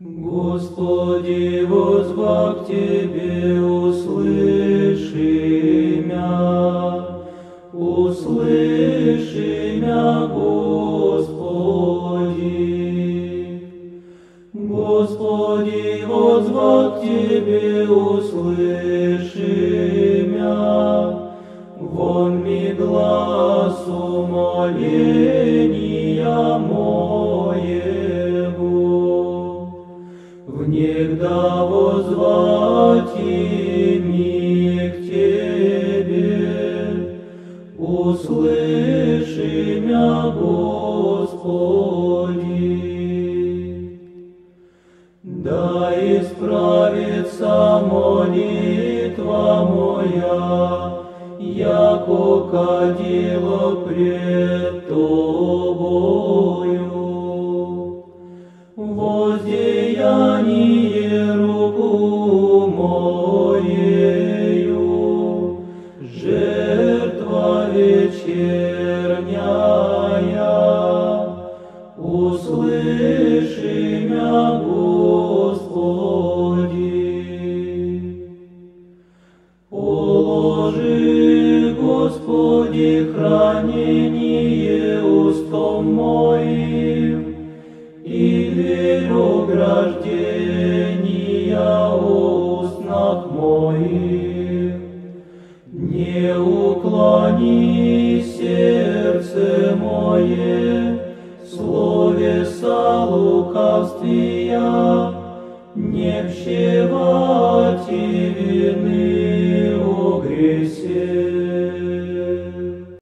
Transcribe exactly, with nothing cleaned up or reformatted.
Господи, воззвав к Тебе, услыши мя, услыши мя, Господи. Господи, воззвав к Тебе, услыши мя, вон ми глаз умоления моего. Внегда воззвать ими к Тебе, услыши мя, Господи. Да исправится молитва моя, яко кадило пред Тобою. Воздеяние руку моею, жертва вечерняя, услыши мя, Господи. Положи, Господи, хранение устом моим, и дверь ограждения устных моих. Не уклони сердце мое, словеса лукавствия, не пщевати вины